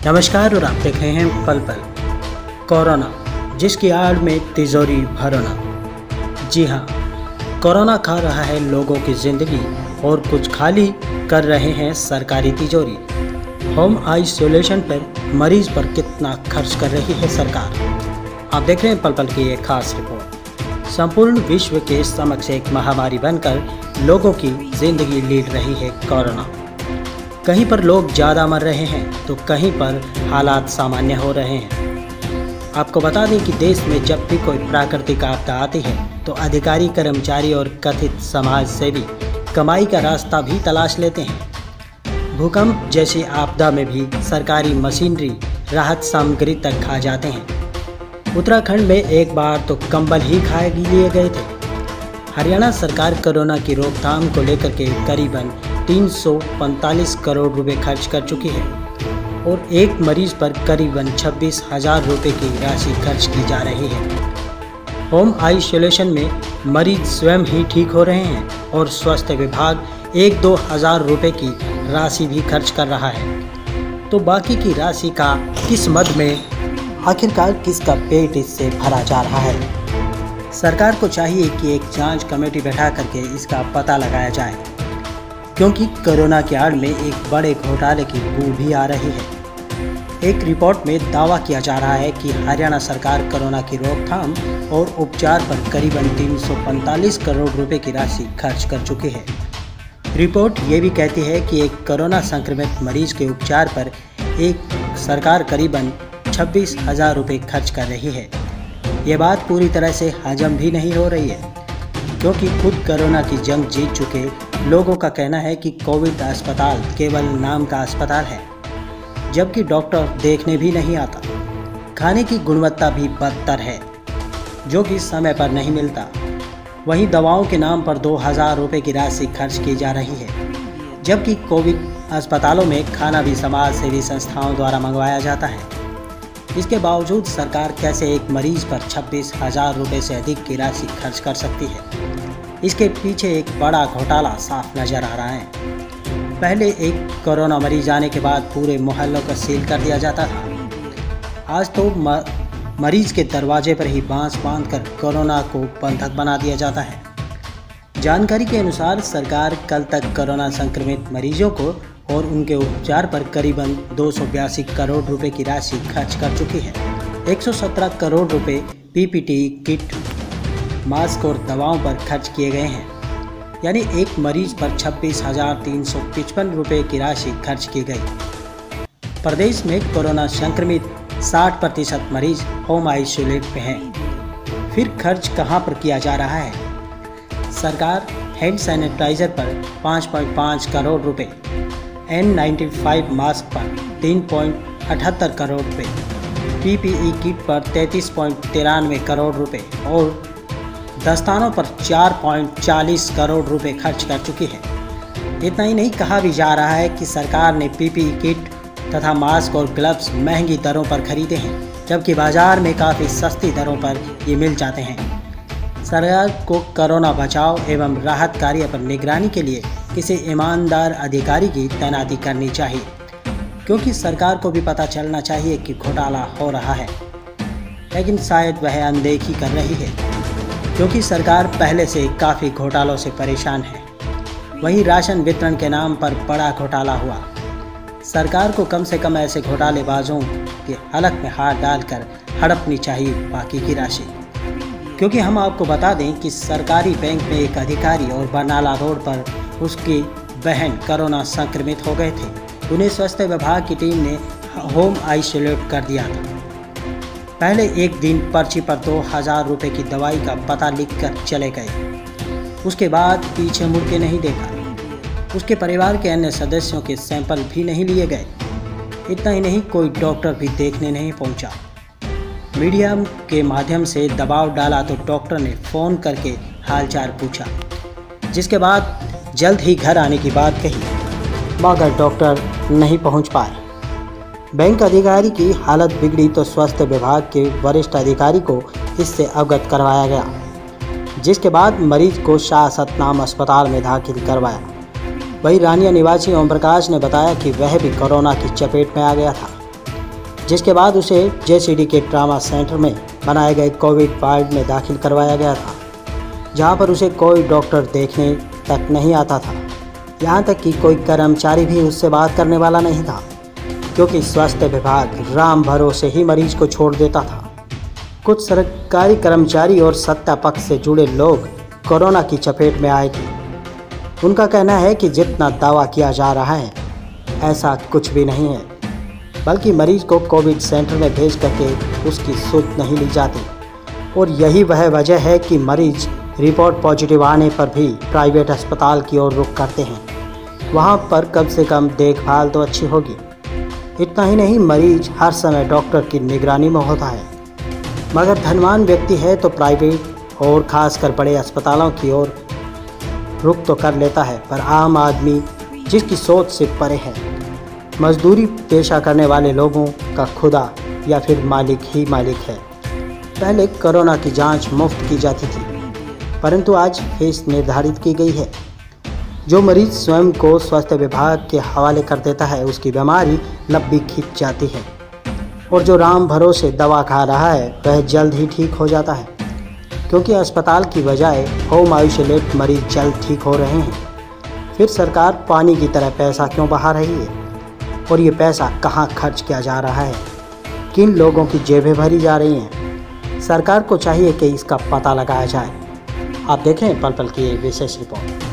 नमस्कार और आप देख रहे हैं पल पल। कोरोना, जिसकी आड़ में तिजोरी भरोना। जी हाँ, कोरोना खा रहा है लोगों की ज़िंदगी और कुछ खाली कर रहे हैं सरकारी तिजोरी। होम आइसोलेशन पर मरीज पर कितना खर्च कर रही है सरकार। आप देख रहे हैं पल पल की एक खास रिपोर्ट। संपूर्ण विश्व के समक्ष एक महामारी बनकर लोगों की ज़िंदगी लीड रही है कोरोना। कहीं पर लोग ज़्यादा मर रहे हैं तो कहीं पर हालात सामान्य हो रहे हैं। आपको बता दें कि देश में जब भी कोई प्राकृतिक आपदा आती है तो अधिकारी, कर्मचारी और कथित समाज सेवी कमाई का रास्ता भी तलाश लेते हैं। भूकंप जैसी आपदा में भी सरकारी मशीनरी राहत सामग्री तक खा जाते हैं। उत्तराखंड में एक बार तो कंबल ही खा लिए गए थे। हरियाणा सरकार कोरोना की रोकथाम को लेकर के करीबन 345 करोड़ रुपए खर्च कर चुकी है और एक मरीज पर करीबन 26,000 रुपये की राशि खर्च की जा रही है। होम आइसोलेशन में मरीज स्वयं ही ठीक हो रहे हैं और स्वास्थ्य विभाग 1-2 हज़ार रुपये की राशि भी खर्च कर रहा है। तो बाकी की राशि का किस मद में आखिरकार किसका पेट इससे भरा जा रहा है। सरकार को चाहिए कि एक जांच कमेटी बैठा करके इसका पता लगाया जाए, क्योंकि कोरोना की आड़ में एक बड़े घोटाले की बू भी आ रही है। एक रिपोर्ट में दावा किया जा रहा है कि हरियाणा सरकार कोरोना की रोकथाम और उपचार पर करीबन 345 करोड़ रुपए की राशि खर्च कर चुकी है। रिपोर्ट ये भी कहती है कि एक कोरोना संक्रमित मरीज के उपचार पर एक सरकार करीबन 26,000 रुपये खर्च कर रही है। ये बात पूरी तरह से हजम भी नहीं हो रही है, क्योंकि खुद कोरोना की जंग जीत चुके लोगों का कहना है कि कोविड अस्पताल केवल नाम का अस्पताल है, जबकि डॉक्टर देखने भी नहीं आता। खाने की गुणवत्ता भी बदतर है, जो कि समय पर नहीं मिलता। वहीं दवाओं के नाम पर 2,000 रुपये की राशि खर्च की जा रही है, जबकि कोविड अस्पतालों में खाना भी समाज सेवी संस्थाओं द्वारा मंगवाया जाता है। इसके बावजूद सरकार कैसे एक मरीज पर 26,000 रुपये से अधिक की राशि खर्च कर सकती है। इसके पीछे एक बड़ा घोटाला साफ नजर आ रहा है। पहले एक कोरोना मरीज आने के बाद पूरे मोहल्लों को सील कर दिया जाता था। आज तो मरीज के दरवाजे पर ही बांस बांधकर कोरोना को बंधक बना दिया जाता है। जानकारी के अनुसार सरकार कल तक कोरोना संक्रमित मरीजों को और उनके उपचार पर करीबन 282 करोड़ रुपए की राशि खर्च कर चुकी है। 117 करोड़ रुपए पीपीटी किट, मास्क और दवाओं पर खर्च किए गए हैं। यानी एक मरीज पर 26,355 रुपये की राशि खर्च की गई। प्रदेश में कोरोना संक्रमित 60% मरीज होम आइसोलेट में हैं। फिर खर्च कहां पर किया जा रहा है। सरकार हैंड सैनिटाइजर पर 5.5 करोड़ रुपए, N95 मास्क पर 3.78 करोड़ रुपए, पीपीई किट पर 33.93 करोड़ रुपए और दस्तानों पर 4.40 करोड़ रुपए खर्च कर चुकी है। इतना ही नहीं, कहा भी जा रहा है कि सरकार ने पीपीई किट तथा मास्क और ग्लव्स महंगी दरों पर खरीदे हैं, जबकि बाजार में काफ़ी सस्ती दरों पर ये मिल जाते हैं। सरकार को कोरोना बचाव एवं राहत कार्य पर निगरानी के लिए किसी ईमानदार अधिकारी की तैनाती करनी चाहिए, क्योंकि सरकार को भी पता चलना चाहिए कि घोटाला हो रहा है, लेकिन शायद वह अनदेखी कर रही है, क्योंकि सरकार पहले से काफ़ी घोटालों से परेशान है। वहीं राशन वितरण के नाम पर बड़ा घोटाला हुआ। सरकार को कम से कम ऐसे घोटालेबाजों के हलक में हाथ डालकर हड़पनी चाहिए बाकी की राशि, क्योंकि हम आपको बता दें कि सरकारी बैंक में एक अधिकारी और बरनाला रोड पर उसकी बहन कोरोना संक्रमित हो गए थे। उन्हें स्वास्थ्य विभाग की टीम ने होम आइसोलेट कर दिया था। पहले एक दिन पर्ची पर 2,000 रुपये की दवाई का पता लिखकर चले गए। उसके बाद पीछे मुड़ के नहीं देखा। उसके परिवार के अन्य सदस्यों के सैंपल भी नहीं लिए गए। इतना ही नहीं, कोई डॉक्टर भी देखने नहीं पहुंचा। मीडिया के माध्यम से दबाव डाला तो डॉक्टर ने फ़ोन करके हालचाल पूछा, जिसके बाद जल्द ही घर आने की बात कही, मगर डॉक्टर नहीं पहुंच पाए। बैंक अधिकारी की हालत बिगड़ी तो स्वास्थ्य विभाग के वरिष्ठ अधिकारी को इससे अवगत करवाया गया, जिसके बाद मरीज को शाह सतनाम अस्पताल में दाखिल करवाया। वहीं रानिया निवासी ओम प्रकाश ने बताया कि वह भी कोरोना की चपेट में आ गया था। जिसके बाद उसे जेसीडी के ट्रामा सेंटर में बनाए गए कोविड वार्ड में दाखिल करवाया गया था, जहां पर उसे कोई डॉक्टर देखने तक नहीं आता था। यहां तक कि कोई कर्मचारी भी उससे बात करने वाला नहीं था, क्योंकि स्वास्थ्य विभाग राम भरोसे ही मरीज को छोड़ देता था। कुछ सरकारी कर्मचारी और सत्ता पक्ष से जुड़े लोग कोरोना की चपेट में आए थे। उनका कहना है कि जितना दावा किया जा रहा है ऐसा कुछ भी नहीं है, बल्कि मरीज को कोविड सेंटर में भेज करके उसकी सुध नहीं ली जाती। और यही वह वजह है कि मरीज रिपोर्ट पॉजिटिव आने पर भी प्राइवेट अस्पताल की ओर रुख करते हैं। वहां पर कम से कम देखभाल तो अच्छी होगी। इतना ही नहीं, मरीज हर समय डॉक्टर की निगरानी में होता है। मगर धनवान व्यक्ति है तो प्राइवेट और खासकर बड़े अस्पतालों की ओर रुख तो कर लेता है, पर आम आदमी जिसकी सोच से परे है, मजदूरी पेशा करने वाले लोगों का खुदा या फिर मालिक ही मालिक है। पहले कोरोना की जांच मुफ्त की जाती थी, परंतु आज फीस निर्धारित की गई है। जो मरीज स्वयं को स्वास्थ्य विभाग के हवाले कर देता है उसकी बीमारी लंबी खिंच जाती है, और जो राम भरोसे दवा खा रहा है वह जल्द ही ठीक हो जाता है, क्योंकि अस्पताल की बजाय होम आइसोलेट मरीज जल्द ठीक हो रहे हैं। फिर सरकार पानी की तरह पैसा क्यों बहा रही है, और ये पैसा कहाँ खर्च किया जा रहा है, किन लोगों की जेबें भरी जा रही हैं। सरकार को चाहिए कि इसका पता लगाया जाए। आप देखें पल पल की ये विशेष रिपोर्ट।